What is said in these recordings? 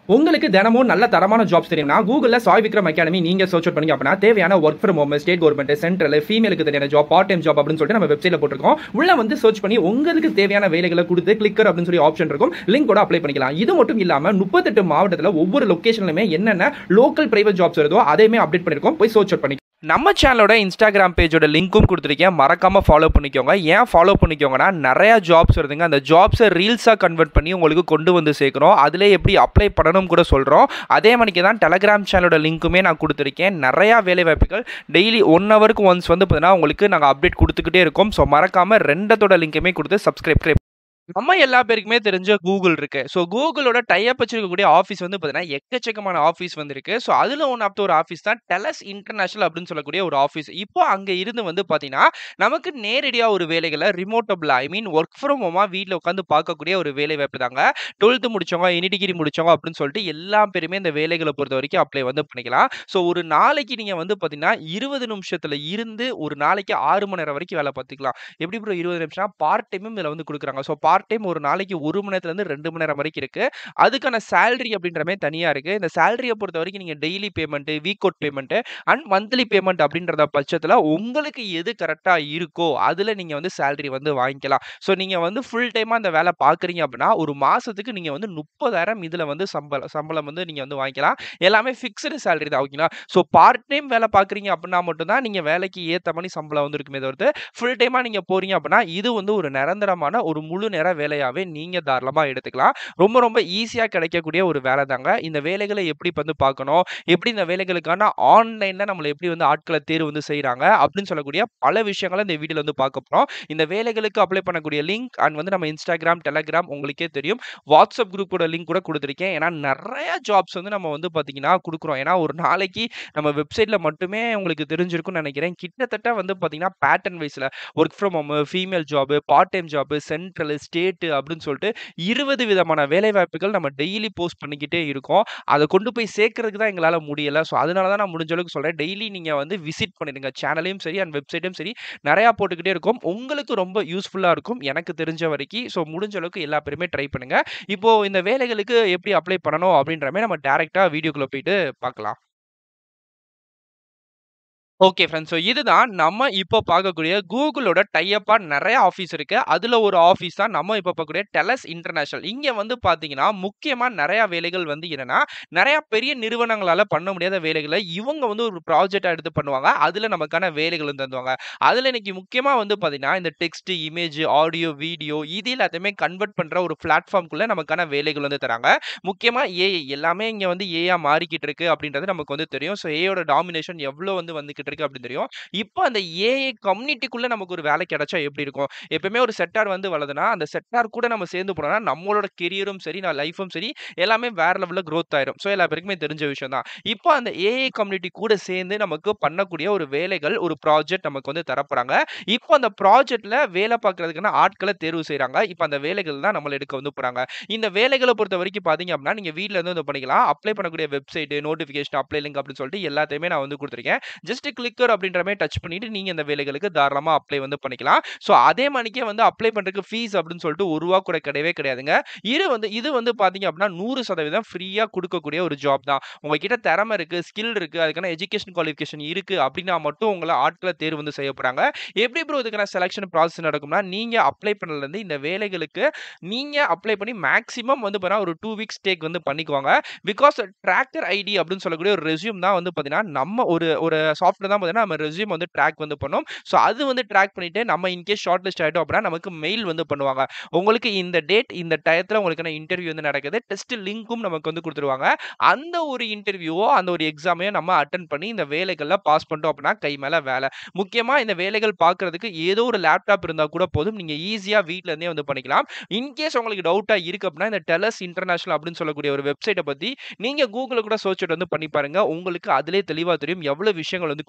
உங்களுக்கு தினமும் நல்ல தரமான ஜாப்ஸ் தெரியும்னா கூகுள்ல சாய் விக்ரம் அகாடமி நீங்க சர்ச் பண்ணீங்க அப்படின்னா தேவையான work from home, state government, central, ஃபீமேலுக்கு தேவையான ஜாப், பார்ட் டைம் ஜாப் அப்படின்னு சொல்லிட்டு நம்ம வெப்சைட்ல போட்டுருக்கோம். உள்ள வந்து சர்ச் பண்ணி உங்களுக்கு தேவையான வேலைகளை கொடுத்து கிளிக்கர் அப்படின்னு சொல்லி ஆப்ஷன் இருக்கும், லிங்க் கூட அப்ளை பண்ணிக்கலாம். இது மட்டும் இல்லாம 38 மாவட்டத்தில் ஒவ்வொரு லொகேஷன்லயுமே என்னென்ன லோக்கல் பிரைவேட் ஜாப்ஸ் வருதோ அதையுமே அப்டேட் பண்ணிருக்கோம். போய் சர்ச் பண்ணி நம்ம சேனலோட இன்ஸ்டாகிராம் பேஜோட லிங்க்கும் கொடுத்துருக்கேன், மறக்காம ஃபாலோ பண்ணிக்கோங்க. ஏன் ஃபாலோ பண்ணிக்கோங்கன்னா நிறைய ஜாப்ஸ் வருதுங்க, அந்த ஜாப்ஸை ரீல்ஸாக கன்வெர்ட் பண்ணி உங்களுக்கு கொண்டு வந்து சேர்க்குறோம். அதில் எப்படி அப்ளை பண்ணணும் கூட சொல்கிறோம். அதே மணிக்கு தான் டெலகிராம் சேனலோட லிங்க்குமே நான் கொடுத்துருக்கேன். நிறையா வேலை வாய்ப்புகள் டெய்லி 1 ஹவருக்கு ஒன்ஸ் வந்து பார்த்தீங்கன்னா உங்களுக்கு நாங்கள் அப்டேட் கொடுத்துக்கிட்டே இருக்கோம். ஸோ மறக்காமல் ரெண்டத்தோட லிங்க்குமே கொடுத்து சப்ஸ்கிரைப். நம்ம எல்லா பேருக்குமே தெரிஞ்ச கூகுள் இருக்கு. ஸோ கூகுளோட டைப் வச்சிருக்கக்கூடிய ஆஃபீஸ் வந்து பார்த்தீங்கன்னா எக்கச்சக்கமான ஆஃபீஸ் வந்து இருக்கு. ஸோ அதில் ஒன் ஆஃப் ஒரு ஆஃபீஸ் தான் டெலஸ் இன்டர்நேஷனல் அப்படின்னு சொல்லக்கூடிய ஒரு ஆஃபீஸ். இப்போ அங்கே இருந்து வந்து பார்த்தீங்கன்னா நமக்கு நேரடியாக ஒரு வேலைகளை ரிமோட்டபிள் ஒர்க் ஃப்ரம் ஹோமா வீட்டில் உட்காந்து பார்க்கக்கூடிய ஒரு வேலை வாய்ப்பு தாங்க. 12th முடிச்சவங்க, எனி டிகிரி முடிச்சவங்க அப்படின்னு சொல்லிட்டு எல்லா பேருமே இந்த வேலைகளை பொறுத்த வரைக்கும் அப்ளை வந்து பண்ணிக்கலாம். ஸோ ஒரு நாளைக்கு நீங்கள் வந்து பார்த்தீங்கன்னா 20 நிமிஷத்தில் இருந்து ஒரு நாளைக்கு 6 மணி நேரம் வரைக்கும் வேலை பார்த்துக்கலாம். எப்படி ப்ரோ 20 நிமிஷம்? பார்ட் டைமும் இதில் வந்து கொடுக்குறாங்க. ஸோ பார்ட் டைம் ஒரு நாளைக்கு 1 மணி நேரத்துல இருந்து 2 மணி நேரம் வரைக்கும் இருக்கு. அதுக்கான சேலரி அப்படின்ற மாதிரி தனியா இருக்கு. இந்த சேலரியை பொறுத்த வரைக்கும் நீங்க daily payment, week out payment and monthly payment அப்படின்றத பட்சத்துல உங்களுக்கு எது கரெக்டா இருக்கோ அதுல நீங்க வந்து சேலரி வந்து வாங்கிக்கலாம். ஸோ நீங்க வந்து ஃபுல் டைமா அந்த வேலை பாக்குறீங்க அப்படின்னா ஒரு மாசத்துக்கு நீங்க வந்து 30,000 இதுல வந்து சம்பளம் வந்து நீங்க வந்து வாங்கிக்கலாம். எல்லாமே பிக்ஸ்டு சேலரி தான், ஓகேங்களா? ஸோ பார்ட் டைம் வேலை பாக்குறீங்க அப்படின்னா மட்டும் தான் நீங்க வேலைக்கு ஏத்த மாதிரி சம்பளம் வந்து இருக்குமே தவிர்த்து ஃபுல் டைமா நீங்க போறீங்க அப்படின்னா இது வந்து ஒரு நிரந்தரமான ஒரு முழு நேர வேலையாவே நீங்க தாராளமா எடுத்துக்கலாம். ரொம்ப ரொம்ப ஈஸியா கிடைக்கக்கூடிய ஒரு வேலை தாங்க. இந்த வேலைகளை எப்படி வந்து பார்க்கணும், எப்படி இந்த வேலைகளுக்கான ஆன்லைன்ல நம்மள எப்படி வந்து ஆட்களை தேர்வு வந்து செய்றாங்க அப்படின்னு சொல்லக்கூடிய பல விஷயங்களை இந்த வீடியோல வந்து பார்க்க போறோம். இந்த வேலைகளுக்கு அப்ளை பண்ணக்கூடிய லிங்க் அண்ட் வந்து நம்ம இன்ஸ்டாகிராம், டெலகிராம் உங்களுக்கே தெரியும். வாட்ஸ்அப் குரூப்போட லிங்க் கூட கொடுத்திருக்கேன். ஏன்னா நிறைய ஜாப்ஸ் வந்து நம்ம வந்து பாத்தீங்கன்னா கொடுக்குறோம். ஏன்னா ஒரு நாளைக்கு நம்ம வெப்சைட்ல மட்டுமே உங்களுக்கு தெரிஞ்சிருக்கும்னு நினைக்கிறேன். கிட்டத்தட்ட வந்து பாத்தீங்கன்னா பேட்டர்ன் வைஸ்ல work from home, female job, part time job, central, state அப்படின்னு சொல்லிட்டு 20 விதமான வேலை வாய்ப்புகள் நம்ம டெய்லி போஸ்ட் பண்ணிக்கிட்டே இருக்கோம். அதை கொண்டு போய் சேர்க்கறதுக்கு தான் எங்களால முடியல. ஸோ அதனால தான் நான் முடிஞ்ச அளவுக்கு சொல்றேன். டெய்லி நீங்க வந்து விசிட் பண்ணிடுங்க. சேனலையும் சரி அண்ட் வெப்சைட்டும் சரி நிறையா போட்டுக்கிட்டே இருக்கோம். உங்களுக்கு ரொம்ப யூஸ்ஃபுல்லா இருக்கும் எனக்கு தெரிஞ்ச வரைக்கும். ஸோ முடிஞ்ச அளவுக்கு எல்லா பேருமே ட்ரை பண்ணுங்க. இப்போ இந்த வேலைகளுக்கு எப்படி அப்ளை பண்ணணும் அப்படின்ற மாதிரி நம்ம டைரக்டா வீடியோக்குள்ள போயிட்டு பார்க்கலாம். Okay friends. ஸோ இதுதான் நம்ம இப்போ பார்க்கக்கூடிய கூகுளோட டைப்பா நிறைய ஆஃபீஸ் இருக்கு. அதுல ஒரு ஆஃபீஸ் தான் நம்ம இப்போ பார்க்கக்கூடிய டெலஸ் இன்டர்நேஷனல். இங்க வந்து பார்த்தீங்கன்னா, முக்கியமா நிறைய வேலைகள் வந்து என்னன்னா, நிறைய பெரிய நிறுவனங்களால பண்ண முடியாத வேலைகள இவங்க வந்து ஒரு ப்ராஜெக்ட்டா எடுத்து பண்ணுவாங்க. அதுல நமக்கான வேலைகள் வந்து தந்துவாங்க. அதுல இன்னைக்கு முக்கியமா வந்து பார்த்தீங்கன்னா, இந்த டெக்ஸ்ட், இமேஜ், ஆடியோ, வீடியோ இது எல்லாத்தையுமே கன்வெர்ட் பண்ற ஒரு பிளாட்ஃபார்ம்க்குள்ள நமக்கான வேலைகள் வந்து தராங்க. முக்கியமா ஏஐ எல்லாமே இங்க வந்து ஏஐயா மாறிக்கிட்டு இருக்கு அப்படின்றது நமக்கு வந்து தெரியும். ஸோ ஏஐயோட டாமினேஷன் எவ்வளோ வந்து வந்துகிட்டு இருக்கு அப்படின்னு தெரியும். இப்போ அந்த ஏஐ கம்யூனிட்டிக்குள்ள நமக்கு ஒரு வேலை கிடைச்சா எப்படி இருக்கும்? எப்பவுமே ஒரு செக்டார் வந்து வளருதுன்னா, அந்த செக்டார் கூட நம்ம சேர்ந்து போனோம்னா, நம்மளோட கெரியரும் சரி, லைஃபும் சரி எல்லாமே வேற லெவல்ல குரோத் ஆயிரும். ஸோ எல்லா பேருக்குமே தெரிஞ்ச விஷயம் தான். இப்போ அந்த ஏஐ கம்யூனிட்டி கூட சேர்ந்து நமக்கு பண்ணக்கூடிய ஒரு வேலைகள், ஒரு ப்ராஜெக்ட் நமக்கு வந்து தரப்போறாங்க. இப்போ அந்த ப்ராஜெக்ட்ல வேலை பார்க்கறதுக்கான ஆட்கள தேர்வு செய்றாங்க. இப்போ அந்த வேலைகள் தான் நம்மள எடுக்க வந்து போறாங்க. இந்த வேலைகள பொறுத்தவரைக்கும் பார்த்தீங்க அப்படின்னா, நீங்க வீட்ல இருந்து வந்து பண்ணிக்கலாம். அப்ளை பண்ணக்கூடிய வெப்சைட், நோட்டிஃபிகேஷன், அப்ளை லிங்க் அப்படின்னு சொல்லிட்டு எல்லாத்தையுமே நான் வந்து குடுத்துருக்கேன். ஜஸ்ட் கிளிக்கர் அப்படின்ற மாதிரி டச் பண்ணிட்டு நீங்க இந்த வேலைகளுக்கு தாராளமா அப்ளை வந்து பண்ணிக்கலாம். சோ அதே மணிக்கே வந்து அப்ளை பண்றதுக்கு ஃபீஸ் அப்படின்னு சொல்லிட்டு ரூ. 1 கூட கிடையவே கிடையாதுங்க. இது வந்து பாத்தீங்க அப்படின்னா 100% ஃப்ரீயா குடுக்கக்கூடிய ஒரு ஜாப் தான். உங்ககிட்ட திறமை இருக்கு, ஸ்கில் இருக்கு, அதுக்கான எஜுகேஷன் குவாலிஃபிகேஷன் இருக்கு அப்படின்னா மட்டும் உங்கள ஆட்கள தேர்வு வந்து செய்ய போறாங்க. எப்படி ப்ரோ இதுக்கான செலக்ஷன் ப்ராசஸ் நடக்கும்னா, நீங்க அப்ளை பண்ணதுல இருந்து இந்த வேலைகளுக்கு நீங்க அப்ளை பண்ணி மேக்ஸிமம் வந்து பாத்தீங்கன்னா ஒரு 2 வீக்ஸ் டேக் வந்து பண்ணிக்குவாங்க. பிகாஸ் ட்ராக்கர் ஐடி அப்படின்னு சொல்லக்கூடிய ஒரு ரெஸ்யூம் தான் வந்து பாத்தீங்கன்னா நம்ம ஒரு ஒரு சாஃப்ட்வேர் தான் பாத்தீங்கன்னா நம்ம ரெஸ்யூம் வந்து ட்ராக் வந்து பண்ணும். சோ அது வந்து ட்ராக் பண்ணிட்டு நம்ம இன்கேஸ் ஷார்ட் லிஸ்ட் ஆயிட்டோம் அப்படின்னா நமக்கு மெயில் வந்து பண்ணுவாங்க. உங்களுக்கு இந்த டேட் இந்த டயத்துல உங்களுக்கான இன்டர்வியூ வந்து நடக்குது. டெஸ்ட் லிங்க்கும் நமக்கு வந்து குடுத்துருவாங்க. அந்த ஒரு இன்டர்வியூவோ அந்த ஒரு எக்ஸாமையோ நம்ம அட்டெண்ட் பண்ணி இந்த வேலைகள்ல பாஸ் பண்ணிட்டோம் அப்படின்னா கை மேல வேலை. முக்கியமா இந்த வேலைகள் பார்க்கறதுக்கு ஏதோ ஒரு லேப்டாப் இருந்தா கூட போதும். நீங்க ஈஸியா வீட்ல இருந்தே வந்து பண்ணிக்கலாம். இன்கேஸ் உங்களுக்கு டவுட்டா இருக்கு அப்படின்னா இந்த டெலஸ் இன்டர்நேஷனல் அப்படின்னு சொல்லக்கூடிய ஒரு வெப்சைட்ட பத்தி நீங்க கூகுள்ல கூட சர்ச் வந்து பண்ணி பாருங்க. உங்களுக்கு அதிலே தெளிவா தெரியும் எவ்வளவு விஷயங்கள் வந்து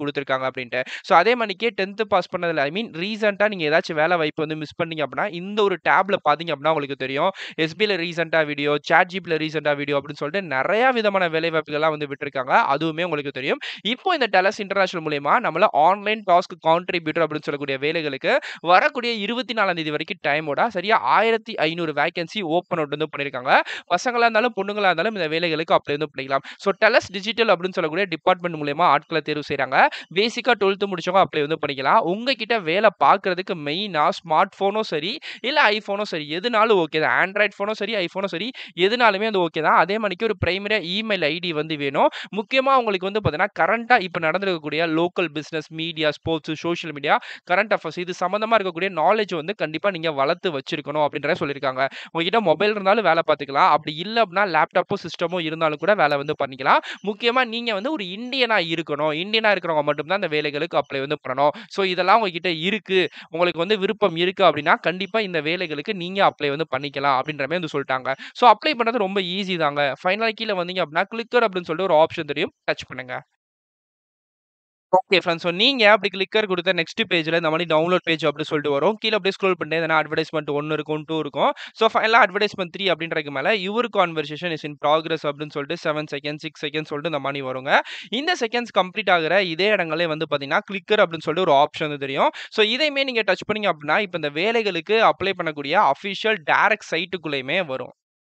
குடுத்துருக்காங்க அப்படின்ட்டு. ஸோ அதே மாணிக்கே 10த் பாஸ் பண்ணதுல ஐ மீன் ரீசென்ட்டா நீங்க ஏதாச்சும் வேலை வாய்ப்பு வந்து மிஸ் பண்ணீங்க அப்படின்னா, இந்த ஒரு டேப்ல பார்த்தீங்க அப்படின்னா உங்களுக்கு தெரியும். எஸ்பில ரீசென்ட்டா வீடியோ, ChatGPTல ரீசென்ட்டா வீடியோ அப்படின்னு சொல்லிட்டு நெறைய விதமான வேலைவாய்ப்புகள்லாம் வந்து விட்டுருக்காங்க. அதுவுமே உங்களுக்கு தெரியும். இப்போ இந்த டெலஸ் இன்டர்நேஷனல் மூலியமா நம்மள ஆன்லைன் டாஸ்க் கான்ட்ரிபியூட்டர் அப்படின்னு சொல்லக்கூடிய வேலைகளுக்கு வரக்கூடிய 24ஆம் தேதி வரைக்கும் டைமோட சரியா 1500 வேக்கன்சி ஓப்பன் அவுட் வந்து பண்ணியிருக்காங்க. பசங்களா இருந்தாலும், பொண்ணுங்களா இருந்தாலும் இந்த வேலைகளுக்கு அப்ளை வந்து பண்ணிக்கலாம். ஸோ டெலஸ் டிஜிட்டல் அப்படின்னு சொல்லக்கூடிய டிபார்ட்மெண்ட் மூலியமா ஆட்கள தேர்வு செய்றாங்க. பேசிக்கா 12த் முடிச்சவங்க அப்ளை வந்து பண்ணிக்கலாம். உங்ககிட்ட வேலை பார்க்கறதுக்கு மெயினா ஸ்மார்ட் ஃபோனும் சரி, இல்ல ஐஃபோனும் சரி எதுனாலும் ஓகே தான். ஆண்ட்ராய்ட் ஃபோனும் சரி, ஐஃபோனும் சரி எதுனாலுமே அது ஓகே தான். அதே மாணிக்கு ஒரு பிரைமரியா இமெயில் ஐடி வந்து வேணும். முக்கியமா உங்களுக்கு வந்து பார்த்தீங்கன்னா, கரண்ட்டா இப்ப நடந்திருக்கக்கூடிய local business, media, sports, social media, current affairs இது சம்மந்தமா இருக்கக்கூடிய நாலேட்ஜ் வந்து கண்டிப்பா நீங்க வளர்த்து வச்சிருக்கணும் அப்படின்றத சொல்லியிருக்காங்க. உங்ககிட்ட மொபைல் இருந்தாலும் வேலை பார்த்துக்கலாம். அப்படி இல்ல அப்படின்னா லேப்டாப்போ, சிஸ்டமோ இருந்தாலும் கூட வேலை வந்து பண்ணிக்கலாம். முக்கியமா நீங்க வந்து ஒரு இந்தியனா இருக்கணும். இந்தியனா இருக்கிறவங்க மட்டும் தான் இந்த வேலைகளுக்கு அப்ளை வந்து பண்ணணும். ஸோ இதெல்லாம் உங்ககிட்ட இருக்கு. உங்களுக்கு வந்து விருப்பம் இருக்கு அப்படின்னா, கண்டிப்பா இந்த வேலைகளுக்கு நீங்க அப்ளை வந்து பண்ணிக்கலாம் அப்படின்ற மாரி வந்து சொல்ட்டாங்க. ஸோ அப்ளை பண்றது ரொம்ப ஈஸி தாங்க. ஃபைனலா கீழ வந்தீங்க அப்படின்னா, கிளிக்கர் அப்படின்னு சொல்லிட்டு ஒரு ஆப்ஷன் தெரியும். டச் பண்ணுங்க. Okay friends. ஸோ நீங்க அப்படி கிளிக்கர் குடுத்த நெக்ஸ்ட் பேஜ்ல இந்த மாரி டவுன்லோட் பேஜ் அப்படி சொல்லிட்டு வரும். கீழ அப்படியே ஸ்க்ரோல் பண்ணிட்டே இருந்தேன்னா அட்வர்டைஸ்மென்ட் 1 இருக்கும், 2 இருக்கும். ஸோ ஃபைனலா அட்வர்டைஸ்மென்ட் 3 அப்படின்றதுக்கு மேல your conversation is in progress அப்படின்னு சொல்லிட்டு 7 செகண்ட்ஸ், 6 செகண்ட்ஸ் சொல்லிட்டு இந்த மாரி வருங்க. இந்த செகண்ட்ஸ் கம்ப்ளீட் ஆகுற இதே இடங்களே வந்து பார்த்தீங்கன்னா, கிளிக்கர் அப்படின்னு சொல்லிட்டு ஒரு ஆப்ஷன் வந்து தெரியும். ஸோ இதையுமே நீங்க டச் பண்ணீங்க அப்படின்னா, இப்ப இந்த வேலைகளுக்கு அப்ளை பண்ணக்கூடிய அஃபிஷியல் டைரக்ட் சைட்டுக்குள்ளயுமே வரும்.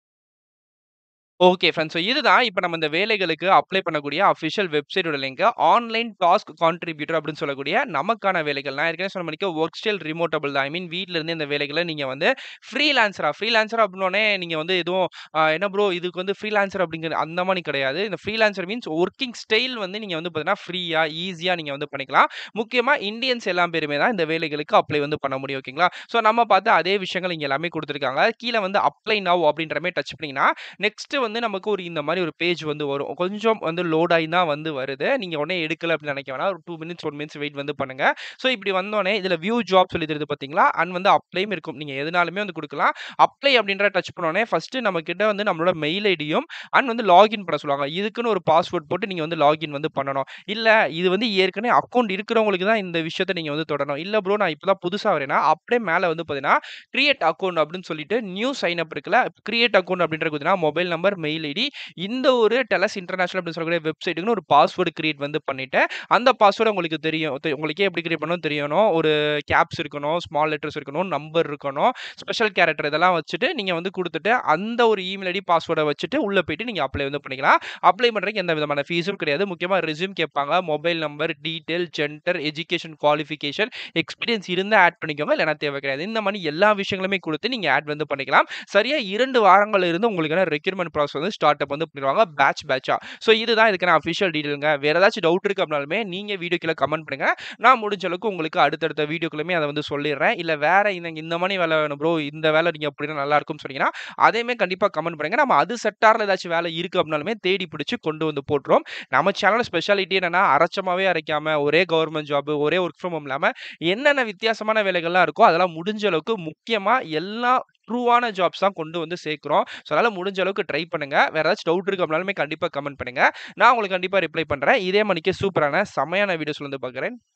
Okay friends. ஸோ இதுதான் இப்ப நம்ம இந்த வேலைகளுக்கு அப்ளை பண்ணக்கூடிய அஃபிஷியல் வெப்சைட்டோட லிங்க். ஆன்லைன் டாஸ்க் கான்ட்ரிபியூட்டர் அப்படின்னு சொல்லக்கூடிய நமக்கான வேலைகள். நான் ஏற்கனவே சொன்ன மாணிக்கு வொர்க் ஸ்டைல் ரிமோட்டபிள் தான். ஐ மீன் வீட்ல இருந்தே இந்த வேலைகள நீங்க வந்து ஃப்ரீலான்சர் அப்படின்னோனே நீங்க வந்து எதுவும் என்ன ப்ரோ இதுக்கு வந்து ஃப்ரீலான்சர் அப்படிங்கிற அந்த மாரி கிடையாது. இந்த ஃப்ரீலான்சர் மீன்ஸ் வொர்க்கிங் ஸ்டைல் வந்து நீங்க வந்து பார்த்தீங்கன்னா, ஃப்ரீயா, ஈஸியா நீங்க வந்து பண்ணிக்கலாம். முக்கியமா இந்தியன்ஸ் எல்லா பேருமே தான் இந்த வேலைகளுக்கு அப்ளை வந்து பண்ண முடியும். ஓகேங்களா? ஸோ நம்ம பார்த்த அதே விஷயங்கள் இங்க எல்லாமே குடுத்துருக்காங்க. கீழ வந்து அப்ளை நவ் அப்படின்ற மாரி டச் பண்ணீங்கன்னா, நெக்ஸ்ட் வந்து நமக்கு ஒரு இந்த மாரி ஒரு பேஜ் வந்து வரும். கொஞ்சம் வந்து லோட் ஆயி தான் வந்து வருது. நீங்க உடனே எடுக்கல அப்படின்னு நினைக்க வேணாம். ஒரு 2 மினிட்ஸ், 1 மினிட்ஸ் வெயிட் வந்து பண்ணுங்க. ஸோ இப்படி வந்தோனே இதுல வியூ ஜாப் சொல்லி தெரியுது பார்த்தீங்களா? அண்ட் வந்து அப்ளையும் இருக்கும். நீங்க எதுனாலுமே வந்து குடுக்கலாம். அப்ளை அப்படின்ற டச் பண்ணோனே ஃபர்ஸ்ட் நம்ம கிட்ட வந்து நம்மளோட மெயில் ஐடியும் அண்ட் வந்து லாகின் பண்ண சொல்லுவாங்க. இதுக்குன்னு ஒரு பாஸ்வேர்ட் போட்டு நீங்க வந்து லாகின் வந்து பண்ணணும். இல்ல இது வந்து ஏற்கனவே அக்கவுண்ட் இருக்கிறவங்களுக்கு தான் இந்த விஷயத்த நீங்க வந்து தொடரணும். இல்ல ப்ரோ நான் இப்ப தான் புதுசா வரேன்னா, அப்படியே மேல வந்து பார்த்தீங்கன்னா, கிரியேட் அக்கவுண்ட் அப்படின்னு சொல்லிட்டு நியூ சைன் அப் இருக்குல்ல. கிரியேட் அக்கவுண்ட் அப்படின்றது பார்த்தீங்கன்னா, மொபைல் நம்பர், மெயில் ஐடி இந்த ஒரு டெலஸ் இன்டர்நேஷனல் அப்படின்னு சொல்லக்கூடிய வெப்சைட்டுக்குன்னு ஒரு பாஸ்வேர்ட் கிரியேட் வந்து பண்ணிட்டேன். அந்த பாஸ்வேர்ட் உங்களுக்கு தெரியும். உங்களுக்கே எப்படி கிரியேட் பண்ணணும்னு தெரியணும். ஒரு கேப்ஸ் இருக்கணும், ஸ்மால் லெட்டர்ஸ் இருக்கணும், நம்பர் இருக்கணும், ஸ்பெஷல் கேரக்டர் இதெல்லாம் வச்சுட்டு நீங்க வந்து குடுத்துட்டு, அந்த ஒரு இமெயில் ஐடி பாஸ்வேர்ட வச்சுட்டு உள்ள போயிட்டு நீங்க அப்ளை வந்து பண்ணிக்கலாம். அப்ளை பண்றதுக்கு எந்த விதமான ஃபீஸும் கிடையாது. முக்கியமா ரெஸ்யூம் கேட்பாங்க. Mobile number, detail, gender, education qualification, experience இருந்தா ஆட் பண்ணிக்கோங்க. இல்லன்னா தேவை கிடையாது. இந்த மாரி எல்லா விஷயங்களுமே குடுத்து நீங்க ஆட் வந்து பண்ணிக்கலாம். சரியா 2 வாரங்கள்ல இருந்து உங்களுக்கான ரெக்ரூட்மென்ட் ப்ராசஸ் வந்து ஸ்டார்ட் அப் வந்து பண்ணிருவாங்க. பேட்சா. ஸோ இதுதான் இதுக்கான அஃபிஷியல் டீடைல்ங்க. வேற ஏதாச்சும் டவுட் இருக்கு அப்படினாலுமே நீங்க வீடியோ கீழ கமெண்ட் பண்ணுங்க. நான் முடிஞ்ச அளவுக்கு உங்களுக்கு அடுத்தடுத்த வீடியோக்குள்ளயுமே அத வந்து சொல்லிர்றேன். இல்ல வேற இந்த மாரி வேலை வேணும் ப்ரோ. இந்த வேலை நீங்க அப்படின்னா நல்லா இருக்கும்னு சொன்னீங்கன்னா, அதையுமே கண்டிப்பா கமெண்ட் பண்ணுங்க. நம்ம அது செக்டார்ல ஏதாச்சும் வேலை இருக்கு அப்படினாலுமே தேடி பிடிச்சு கொண்டு வந்து போட்டுருவோம். நம்ம சேனல் ஸ்பெஷாலிட்டி என்னன்னா, அரைச்சமாவே அரைக்காம ஒரே கவர்ன்மென்ட் ஜாப், ஒரே வொர்க் ஃப்ரம் ஹோம் இல்லாம என்னென்ன வித்தியாசமான வேலைகள்லாம் இருக்கோ, அதெல்லாம் முடிஞ்ச அளவுக்கு முக்கியமா எல்லா ட்ரூவான ஜாப்ஸ் தான் கொண்டு வந்து சேர்க்கிறோம். ஸோ அதனால முடிஞ்ச அளவுக்கு ட்ரை பண்ணுங்க. வேற ஏதாச்சும் டவுட் இருக்கு அப்படினாலுமே கண்டிப்பா கமெண்ட் பண்ணுங்க. நான் உங்களுக்கு கண்டிப்பா ரிப்ளை பண்றேன். இதே மாரிக்கே சூப்பரான செமையான வீடியோஸ்ல வந்து பார்க்குறேன்.